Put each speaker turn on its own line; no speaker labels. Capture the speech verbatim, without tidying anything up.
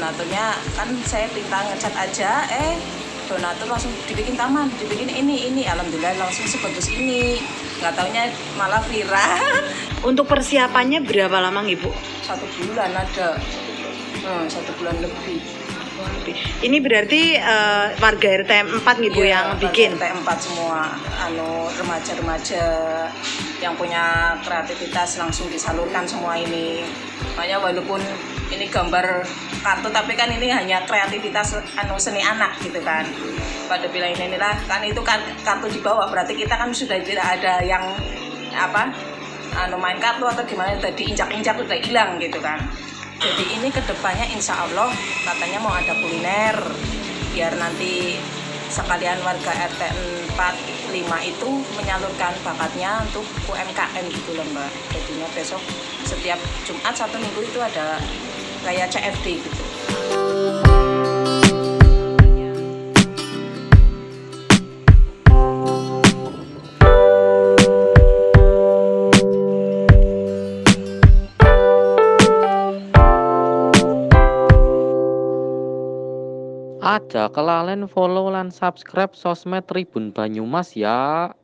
donaturnya kan saya minta ngecat aja, eh donatur langsung dibikin taman, dibikin ini ini, alhamdulillah langsung sebagus ini. Nggak taunya malah viral.
Untuk persiapannya berapa lama Ibu?
Satu bulan ada, hmm, satu bulan lebih.
Ini berarti uh, warga R T empat Ibu
Iya,
yang bikin?
R T empat semua, anu remaja-remaja yang punya kreativitas langsung disalurkan semua ini. Makanya walaupun ini gambar kartu tapi kan ini hanya kreativitas anu seni anak gitu kan. Pada bilang ini inilah kan itu kan kartu di bawah, berarti kita kan sudah tidak ada yang apa anu main kartu atau gimana, tadi injak-injak udah hilang gitu kan. Jadi ini kedepannya insya Allah katanya mau ada kuliner biar nanti sekalian warga R T empat lima itu menyalurkan bakatnya untuk U M K M gitu loh Mbak. Jadinya besok setiap Jumat satu minggu itu ada kayak C F D gitu.
Aja kelalen follow lan subscribe sosmed Tribun Banyumas ya.